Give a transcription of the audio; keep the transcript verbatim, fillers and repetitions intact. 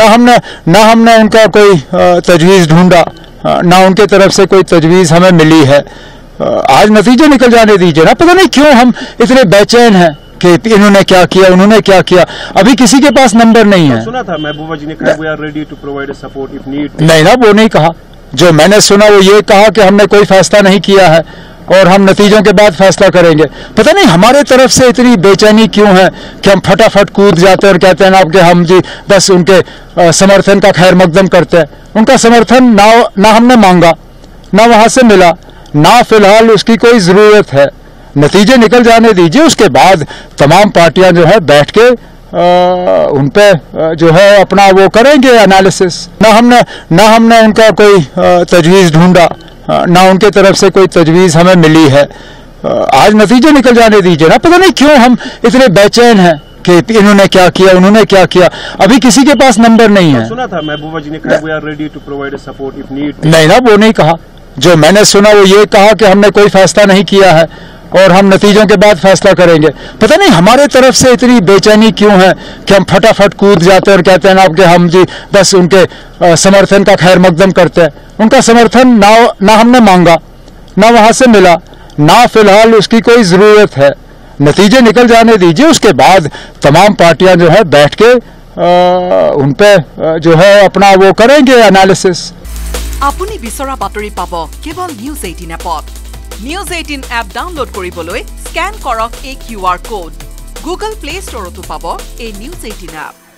ना हमने ना हमने उनका कोई तजवीज़ ढूंढा, ना उनके तरफ से कोई तजवीज़ हमें मिली है। आज नतीजे निकल जाने दीजिए ना। पता नहीं क्यों हम इतने बेचैन हैं कि इन्होंने क्या किया, उन्होंने क्या किया। अभी किसी के पास नंबर नहीं है। सुना था महबूबा जी ने कहा we are ready to provide support if need. नहीं ना, वो नहीं कहा। जो मैंने सुना वो ये कहा कि हमने कोई फैसला नहीं किया है और हम नतीजों के बाद फैसला करेंगे। पता नहीं हमारे तरफ से इतनी बेचैनी क्यों है कि हम फटाफट कूद जाते हैं और कहते हैं ना कि हम जी बस उनके समर्थन का खैर मकदम करते हैं। उनका समर्थन ना ना हमने मांगा, ना वहां से मिला, ना फिलहाल उसकी कोई ज़रूरत है। नतीजे निकल जाने दीजिए, उसके बाद तमाम पार्टियां जो है बैठ के आ, उन पे जो है अपना वो करेंगे एनालिसिस। ना हमने ना हमने उनका कोई तजवीज़ ढूंढा, ना उनके तरफ से कोई तजवीज़ हमें मिली है। आज नतीजे निकल जाने दीजिए ना। पता नहीं क्यों हम इतने बेचैन हैं कि इन्होंने क्या किया, उन्होंने क्या किया। अभी किसी के पास नंबर नहीं है। सुना था महबूबा जी ने कहा we are ready to provide support if need. नहीं ना, वो नहीं कहा। जो मैंने सुना वो ये कहा कि हमने कोई फैसला नहीं किया है और हम नतीजों के बाद फैसला करेंगे। पता नहीं हमारे तरफ से इतनी बेचैनी क्यों है कि हम फटाफट कूद जाते हैं और कहते हैं ना कि हम जी बस उनके समर्थन का खैर मकदम करते हैं। उनका समर्थन ना ना हमने मांगा, ना वहां से मिला, ना फिलहाल उसकी कोई ज़रूरत है। नतीजे निकल जाने दीजिए, उसके बाद तमाम पार्टियां जो है बैठ के आ, उन पे जो है अपना वो करेंगे एनालिसिस। আপুনি বিচৰা বাতৰি পাব কেৱল নিউজ এইটিন এপত। নিউজ এইটিন এপ ডাউনলোড কৰিবলৈ স্ক্যান কৰক এই Q R code. Google play ষ্টৰতো পাব এই নিউজ এইটিন এপ।